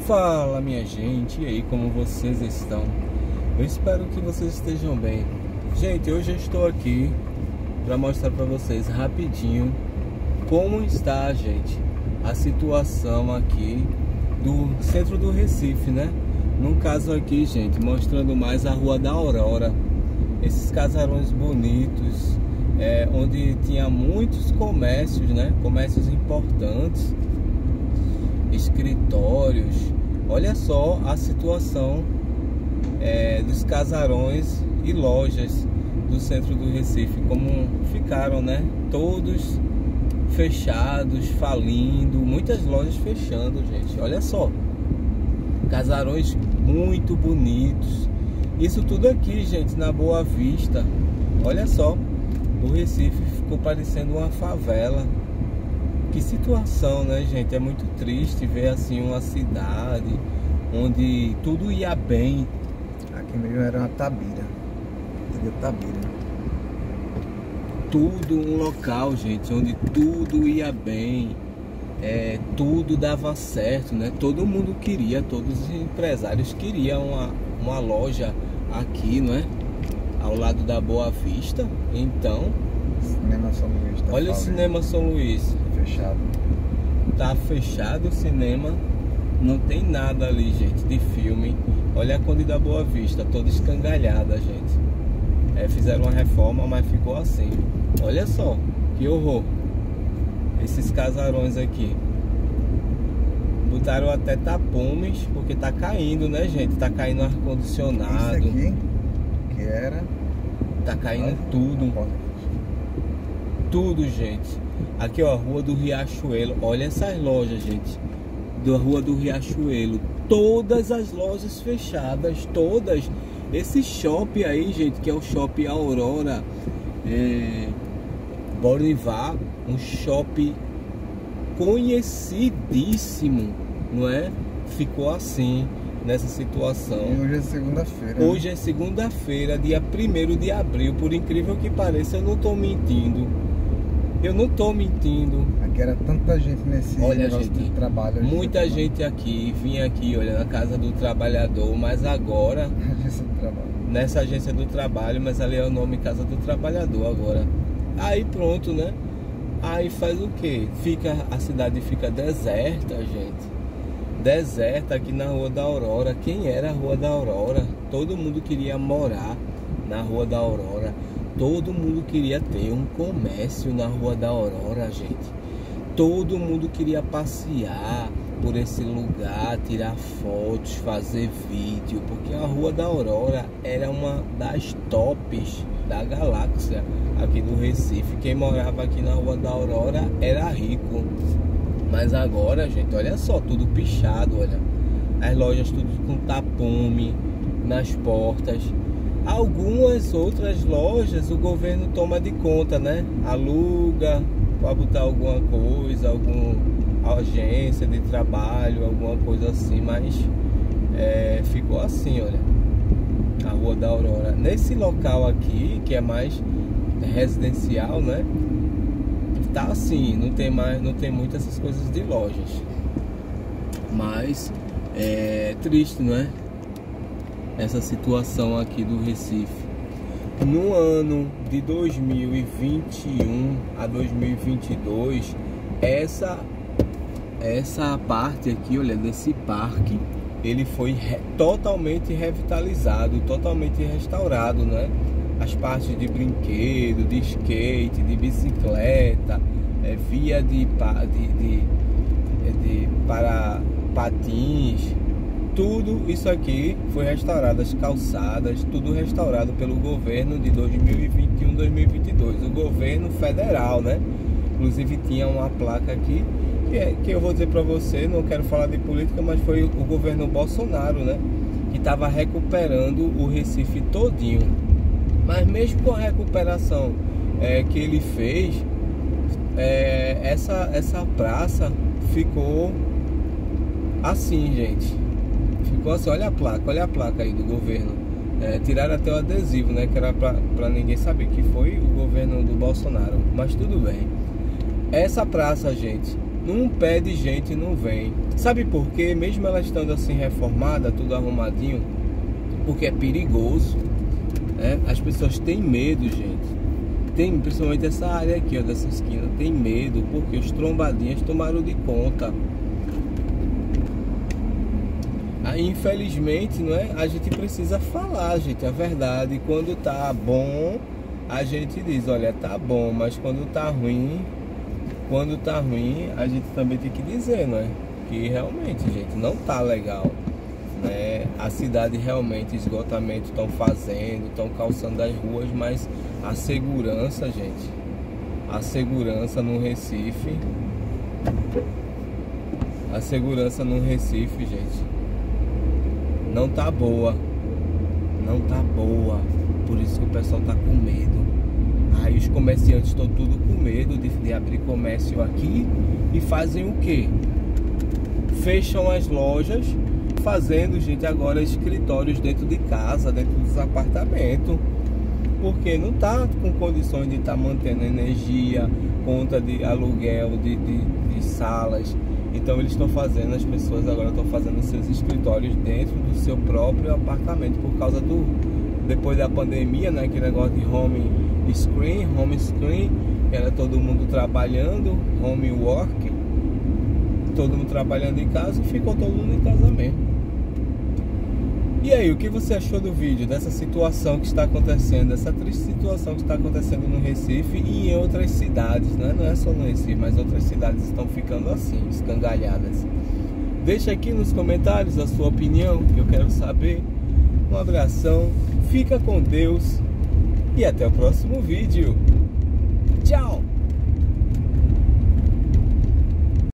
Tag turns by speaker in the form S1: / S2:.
S1: Fala, minha gente, e aí, como vocês estão? Eu espero que vocês estejam bem. Gente, hoje eu estou aqui para mostrar para vocês rapidinho como está, gente, a situação aqui do centro do Recife, né? No caso aqui, gente, mostrando mais a Rua da Aurora. Esses casarões bonitos, onde tinha muitos comércios, né? Comércios importantes, escritórios. Olha só a situação dos casarões e lojas do centro do Recife, como ficaram, né? Todos fechados, falindo, muitas lojas fechando, gente. Olha só, casarões muito bonitos. Isso tudo aqui, gente, na Boa Vista. Olha só, o Recife ficou parecendo uma favela. Que situação, né, gente? É muito triste ver assim uma cidade onde tudo ia bem.
S2: Aqui mesmo era uma Tabira. Tabira.
S1: Tudo um local, gente, onde tudo ia bem. Tudo dava certo, né? Todo mundo queria, todos os empresários queriam uma loja aqui, não é? Ao lado da Boa Vista. Então,
S2: Cinema São Luís tá
S1: olha o Cinema São Luís.
S2: Fechado.
S1: Tá fechado o cinema. Não tem nada ali, gente, de filme. Olha a Conde da Boa Vista, toda escangalhada, gente. Fizeram uma reforma, mas ficou assim. Olha só, que horror. Esses casarões aqui. Botaram até tapumes, porque tá caindo, né, gente? Tá caindo ar-condicionado.
S2: Isso aqui, que era...
S1: Tá caindo tudo, gente. Aqui, ó, Rua do Riachuelo. Olha essas lojas, gente, da Rua do Riachuelo. Todas as lojas fechadas, todas. Esse shopping aí, gente, que é o Shopping Aurora Bolivar, um shopping conhecidíssimo, não é? Ficou assim, nessa situação.
S2: E hoje é segunda-feira.
S1: Hoje é segunda-feira, dia 1º de abril. Por incrível que pareça, eu não tô mentindo. Eu não tô mentindo.
S2: Aqui era tanta gente nesse
S1: negócio, gente,
S2: de trabalho.
S1: Muita gente aqui, vinha aqui, olha, na Casa do Trabalhador, mas agora...
S2: Agência do Trabalho.
S1: Nessa Agência do Trabalho, mas ali é o nome Casa do Trabalhador agora. Aí pronto, né? Aí faz o quê? A cidade fica deserta, gente. Deserta aqui na Rua da Aurora. Quem era a Rua da Aurora? Todo mundo queria morar na Rua da Aurora. Todo mundo queria ter um comércio na Rua da Aurora, gente. Todo mundo queria passear por esse lugar, tirar fotos, fazer vídeo, porque a Rua da Aurora era uma das tops da galáxia aqui do Recife. Quem morava aqui na Rua da Aurora era rico. Mas agora, gente, olha só, tudo pichado, olha. As lojas tudo com tapume nas portas. Algumas outras lojas o governo toma de conta, né? Aluga para botar alguma coisa, alguma agência de trabalho, alguma coisa assim, mas ficou assim, olha, a Rua da Aurora. Nesse local aqui, que é mais residencial, né? Tá assim, não tem muitas essas coisas de lojas. Mas é triste, não é? Essa situação aqui do Recife. No ano de 2021 a 2022, essa parte aqui, olha, desse parque, ele foi totalmente revitalizado, totalmente restaurado, né? As partes de brinquedo, de skate, de bicicleta, via para patins. Tudo isso aqui foi restaurado, as calçadas, tudo restaurado pelo governo de 2021, 2022, o governo federal, né? Inclusive tinha uma placa aqui que eu vou dizer para você, não quero falar de política, mas foi o governo Bolsonaro, né? Que estava recuperando o Recife todinho. Mas mesmo com a recuperação que ele fez, essa praça ficou assim, gente. Ficou assim, olha a placa aí do governo. Tiraram até o adesivo, né? Que era pra ninguém saber que foi o governo do Bolsonaro. Mas tudo bem. Essa praça, gente, Um pé de gente não vem. Sabe por quê? Mesmo ela estando assim reformada, tudo arrumadinho, porque é perigoso, né? As pessoas têm medo, gente. Principalmente essa área aqui, ó, dessa esquina, tem medo, porque os trombadinhas tomaram de conta. Aí, infelizmente, não é? A gente precisa falar, gente, a verdade. Quando tá bom, a gente diz, olha, tá bom, mas quando tá ruim, a gente também tem que dizer, não é? Que realmente, gente, não tá legal, né? A cidade realmente, esgotamento estão fazendo, estão calçando as ruas, mas a segurança, gente, a segurança no Recife, gente, não tá boa, por isso que o pessoal tá com medo. Aí os comerciantes estão tudo com medo de abrir comércio aqui e fazem o quê? Fecham as lojas, fazendo, gente, agora escritórios dentro de casa, dentro dos apartamentos, porque não tá com condições de estar mantendo energia, conta de aluguel de salas. Então eles estão fazendo, as pessoas agora estão fazendo seus escritórios dentro do seu próprio apartamento, por causa depois da pandemia, né, aquele negócio de home screen, que era todo mundo trabalhando, home work, todo mundo trabalhando em casa, e ficou todo mundo em casa mesmo. E aí, o que você achou do vídeo, dessa situação que está acontecendo, dessa triste situação que está acontecendo no Recife e em outras cidades, né? Não é só no Recife, mas outras cidades estão ficando assim, escangalhadas. Deixa aqui nos comentários a sua opinião, que eu quero saber. Um abração, fica com Deus e até o próximo vídeo. Tchau!